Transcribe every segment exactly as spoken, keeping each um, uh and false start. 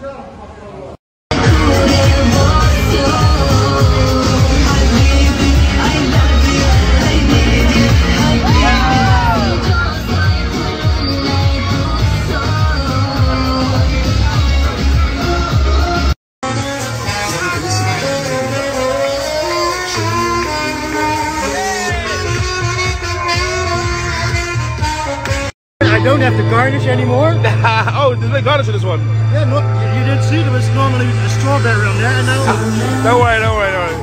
I don't have to garnish anymore. Oh, did they garnish this one? Yeah, no, you didn't see there was normally the strawberry on there, and now. Don't worry, don't worry, don't worry.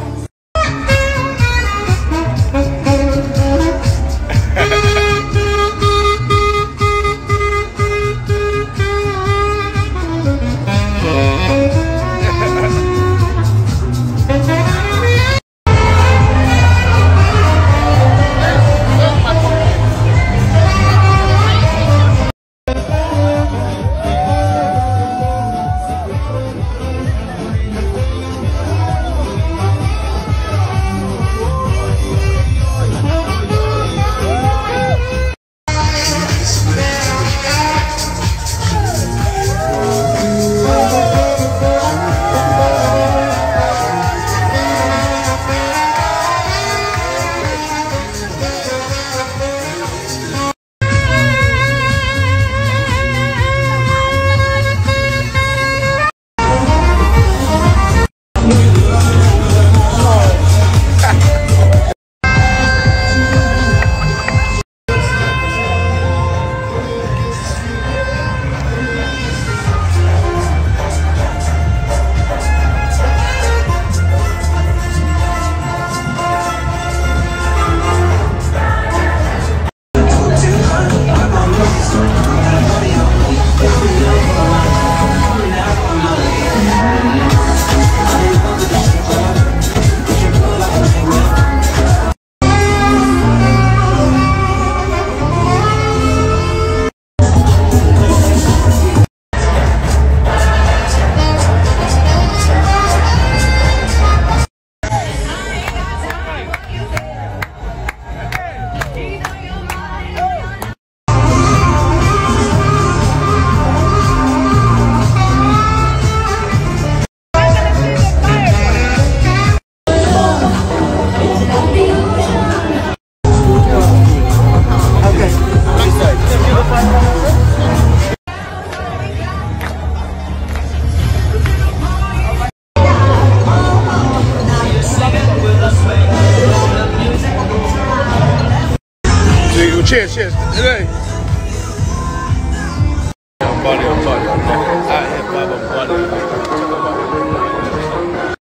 Cheers, cheers. Hey. I'm funny, I'm funny. I am funny.